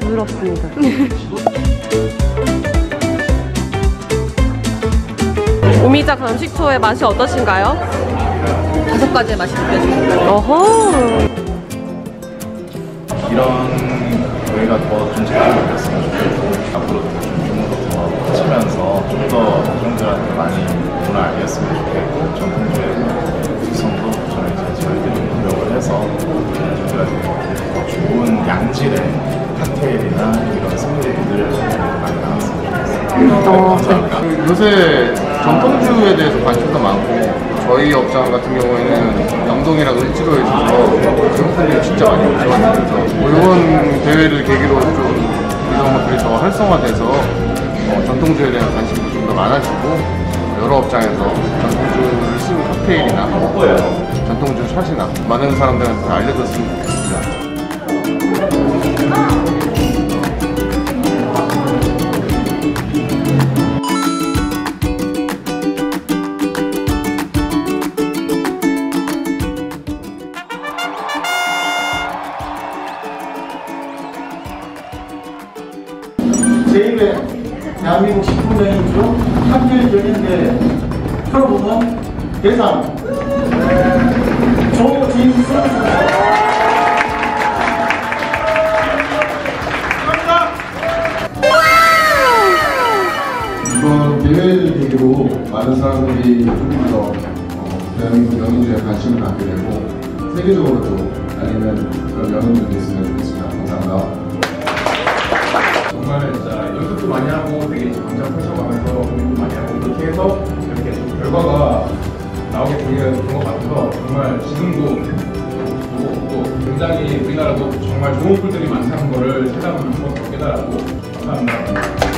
부드럽습니다. 오미자 감식초의 맛이 어떠신가요? 5가지의 맛이 느껴집니다. 어허. 이런 저희가 더 좀 잘 느꼈으면 좋겠고 앞으로도 좀 규모도 더 커지면서 좀 더 대중들한테 많이 문화 알렸으면 좋겠고 전통주의 특성도 저는 이제 저희들이 노력을 해서 대중들한테 더 좋은 양질의 칵테일이나 이런 스무디들을 많이 나왔으면 좋겠어요. 감사합니다. 요새 전통주에 대해서 관심도 많고 저희 업장 같은 경우에는 영동이랑 을지로에 있어서 외국분들이 진짜 많이 오셔가지고 뭐 이번 대회를 계기로 좀 이런 것들이 더 활성화돼서 전통주에 대한 관심도 좀 더 많아지고 여러 업장에서 전통주를 쓴 칵테일이나 전통주 샷이나 많은 사람들한테 알려줬으면 좋겠습니다. 제1회 대한민국 식품여행 중 칵테일 경연대회 프로부문 대상 조진수 이번 대회를 계기로 많은 사람들이 조금 더 대한민국 연예인에 관심을 갖게 되고 세계적으로도 알리는 그런 연예인들이 됐으면 좋겠습니다. 감사합니다. 정말 진짜 연습도 많이 하고 되게 강장 펼쳐가면서 공부도 많이 하고 그렇게 해서 이렇게 좀 결과가 나오게 되는 것 같아서 정말 지금도 또 굉장히 우리나라도 정말 좋은 풀들이 많다는 거를 세상을 한 번 더 깨달았고 감사합니다.